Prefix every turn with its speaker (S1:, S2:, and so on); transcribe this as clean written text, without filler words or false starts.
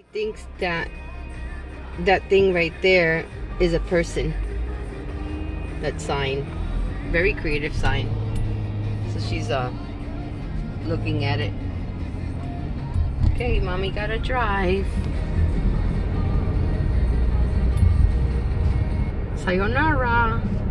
S1: Thinks that that thing right there is a person. That sign. Very creative sign. So she's looking at it. Okay, mommy gotta drive. Sayonara.